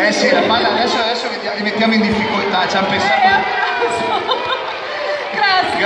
Eh sì, la palla adesso li mettiamo in difficoltà, ci hanno pensato.